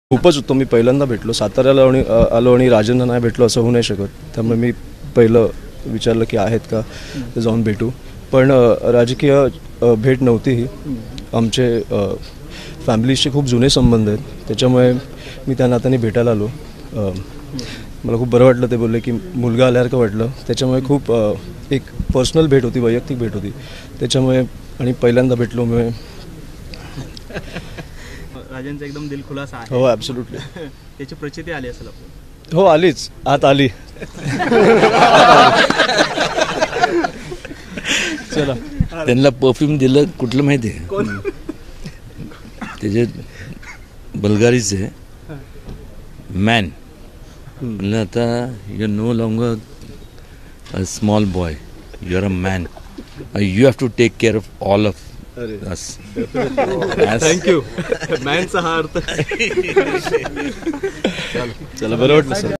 खूपच उत्तम. मी पहिल्यांदा भेटलो, साताऱ्याला आलो आणि राजांना नाही भेटलो असं होऊ नाही शकत. त्यामुळे मी पहिलं विचारलं की आहेत का, ते जाऊन भेटू. पण राजकीय भेट नव्हती ही. आमचे फॅमिलीशी खूप जुने संबंध आहेत, त्याच्यामुळे मी त्या नात्याने भेटायला आलो. मला खूप बरं वाटलं. ते बोलले की मुलगा आल्यासारखं वाटलं. त्याच्यामुळे खूप एक पर्सनल भेट होती, वैयक्तिक भेट होती. त्याच्यामुळे आणि पहिल्यांदा भेटलो मी. राजांचा एकदम दिलखुलास आहे. हो, ॲब्सोल्युटली. त्याची प्रचिती आली असेल आपल्याला. हो, आलीच, आत आली. चला, त्यांना परफ्यूम दिलं कुठलं माहिती आहे? त्याचे बल्गारीचे मॅन म्हणलं, आता you are no longer a small boy, you are a man, you have to take care of all of us. Thank you. मॅनचा हा अर्थ. चला, बरं वाटलं सर.